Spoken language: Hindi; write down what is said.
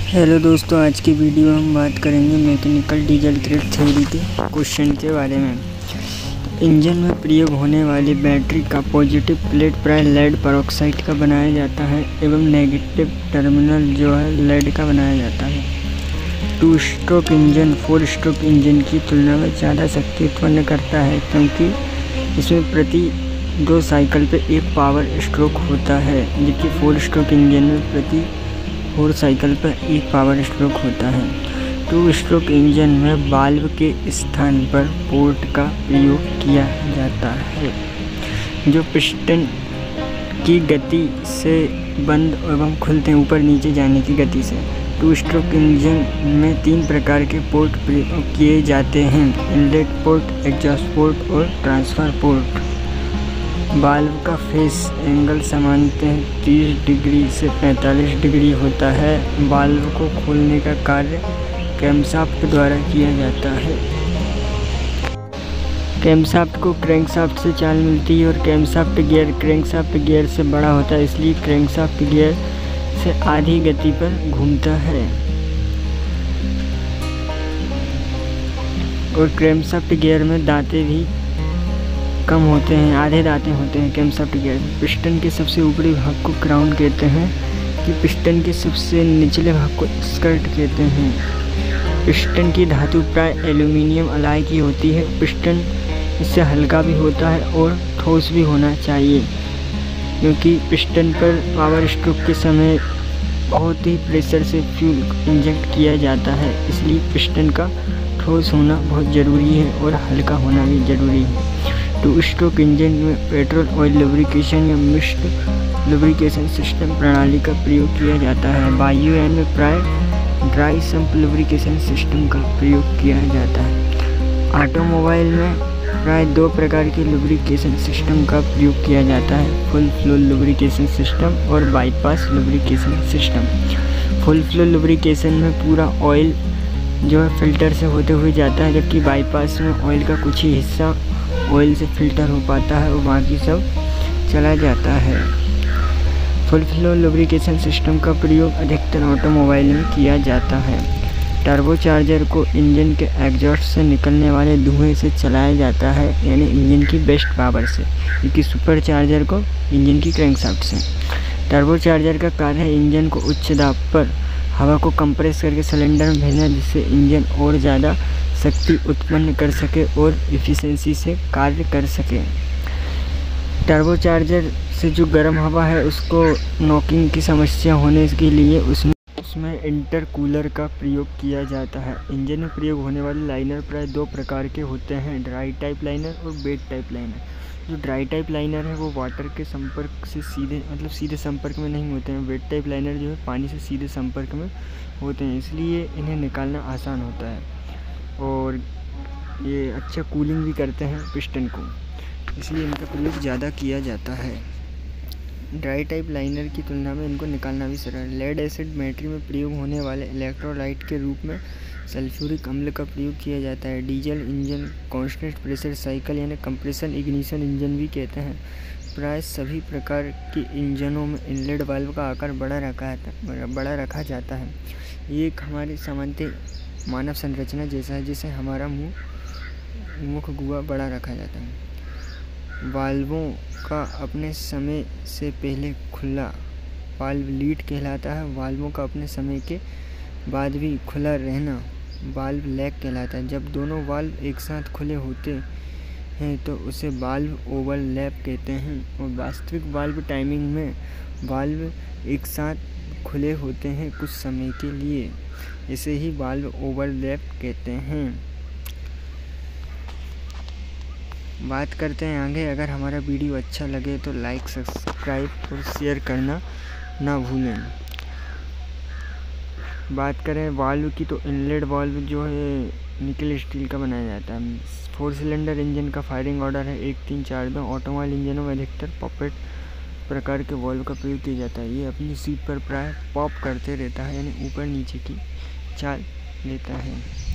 हेलो दोस्तों, आज की वीडियो हम बात करेंगे मैकेनिकल डीजल ग्रेड थ्योरी के क्वेश्चन के बारे में। इंजन में प्रयोग होने वाली बैटरी का पॉजिटिव प्लेट प्राय लेड पेरोक्साइड का बनाया जाता है एवं नेगेटिव टर्मिनल जो है लेड का बनाया जाता है। 2 स्ट्रोक इंजन 4 स्ट्रोक इंजन की तुलना में ज़्यादा शक्ति उत्पन्न करता है, क्योंकि इसमें प्रति 2 साइकिल पे 1 पावर स्ट्रोक होता है, जबकि 4 स्ट्रोक इंजन में प्रति 4 साइकिल पर 1 पावर स्ट्रोक होता है। 2 स्ट्रोक इंजन में वाल्व के स्थान पर पोर्ट का प्रयोग किया जाता है, जो पिस्टन की गति से बंद एवं खुलते हैं, ऊपर नीचे जाने की गति से। 2 स्ट्रोक इंजन में 3 प्रकार के पोर्ट प्रयोग किए जाते हैं: इनलेट पोर्ट, एग्जॉस्ट पोर्ट और ट्रांसफर पोर्ट। वाल्व का फेस एंगल सामान्यतः 30 डिग्री से 45 डिग्री होता है। वाल्व को खोलने का कार्य क्रैंकशाफ्ट द्वारा किया जाता है। क्रैंकशाफ्ट को क्रैंकशाफ्ट से चाल मिलती है और क्रैंकशाफ्ट गियर से बड़ा होता है, इसलिए क्रैंकशाफ्ट गियर से आधी गति पर घूमता है। और क्रैंकशाफ्ट गियर में दांतें भी कम होते हैं, आधे दांतें होते हैं क्रैंकशाफ्ट गियर में। पिस्टन के सबसे ऊपरी भाग को क्राउन कहते हैं कि पिस्टन के सबसे निचले भाग को स्कर्ट कहते हैं। पिस्टन की धातु प्राय एल्यूमिनियम अलाय की होती है। पिस्टन इससे हल्का भी होता है और ठोस भी होना चाहिए, क्योंकि पिस्टन पर पावर स्ट्रोक के समय बहुत ही प्रेशर से फ्यूल इंजेक्ट किया जाता है, इसलिए पिस्टन का ठोस होना बहुत ज़रूरी है और हल्का होना भी ज़रूरी है। 2 स्ट्रोक इंजन में पेट्रोल ऑयल लुब्रिकेशन या मिक्स्ड लुब्रिकेशन सिस्टम प्रणाली का प्रयोग किया जाता है। वायुयान में प्राय ड्राई सम्प लुब्रिकेशन सिस्टम का प्रयोग किया जाता है। ऑटोमोबाइल में प्राय 2 प्रकार के लुब्रिकेशन सिस्टम का प्रयोग किया जाता है: फुल फ्लो लुब्रिकेशन सिस्टम और bypass lubrication system. Full flow lubrication में पूरा ऑयल जो है फिल्टर से होते हुए जाता है, जबकि बाईपास में ऑयल का कुछ ही हिस्सा ऑयल से फिल्टर हो पाता है और बाकी सब चला जाता है। फुल फ्लो लुब्रिकेशन सिस्टम का प्रयोग अधिकतर ऑटोमोबाइल में किया जाता है। टर्बोचार्जर को इंजन के एग्जॉस्ट से निकलने वाले धुएं से चलाया जाता है, यानी इंजन की बेस्ट पावर से, क्योंकि सुपरचार्जर को इंजन की क्रैंकशाफ्ट से। टर्बोचार्जर का कार्य है इंजन को उच्च दाब पर हवा को कंप्रेस करके सिलेंडर में भेजना, जिससे इंजन और ज़्यादा शक्ति उत्पन्न कर सके और एफिशिएंसी से कार्य कर सके। टर्बोचार्जर से जो गर्म हवा है उसको नॉकिंग की समस्या होने के लिए उसमें इंटरकूलर का प्रयोग किया जाता है। इंजन में प्रयोग होने वाले लाइनर प्राय 2 प्रकार के होते हैं: ड्राई टाइप लाइनर और वेट टाइप लाइनर। जो ड्राई टाइप लाइनर है वो वाटर के संपर्क से सीधे संपर्क में नहीं होते हैं। वेट टाइप लाइनर जो है पानी से सीधे संपर्क में होते हैं, इसलिए इन्हें निकालना आसान होता है और ये अच्छा कूलिंग भी करते हैं पिस्टन को, इसलिए इनका प्रयोग ज़्यादा किया जाता है। ड्राई टाइप लाइनर की तुलना में इनको निकालना भी सरल है। लेड एसिड बैटरी में प्रयोग होने वाले इलेक्ट्रोलाइट के रूप में सल्फ्यूरिक अम्ल का प्रयोग किया जाता है। Diesel engine constant pressure cycle यानी कंप्रेशन इग्निशन इंजन भी कहते हैं। प्राय सभी प्रकार के इंजनों में इनलेट वाल्व का आकार बड़ा रखा जाता है। ये एक हमारी सामान्य मानव संरचना जैसा है, जिसे हमारा मुख गुहा बड़ा रखा जाता है। वाल्वों का अपने समय से पहले खुला वाल्व लीड कहलाता है। वाल्वों का अपने समय के बाद भी खुला रहना वाल्व लैग कहलाता है। जब दोनों वाल्व एक साथ खुले होते हैं तो उसे वाल्व ओवरलैप कहते हैं। और वास्तविक वाल्व टाइमिंग में वाल्व एक साथ खुले होते हैं कुछ समय के लिए, इसे ही वाल्व ओवरलैप कहते हैं। बात करते हैं आगे। अगर हमारा वीडियो अच्छा लगे तो लाइक, सब्सक्राइब और शेयर करना ना भूलें। बात करें वाल्व की, तो इनलेट वाल्व जो है निकल स्टील का बनाया जाता है। 4 सिलेंडर इंजन का फायरिंग ऑर्डर है 1 3 4 2। ऑटोमोबाइल इंजनों में अधिकतर पॉपेट प्रकार के वाल्व का प्रयोग किया जाता है। ये अपनी सीट पर प्राय पॉप करते रहता है, यानी ऊपर नीचे की चाल लेता है।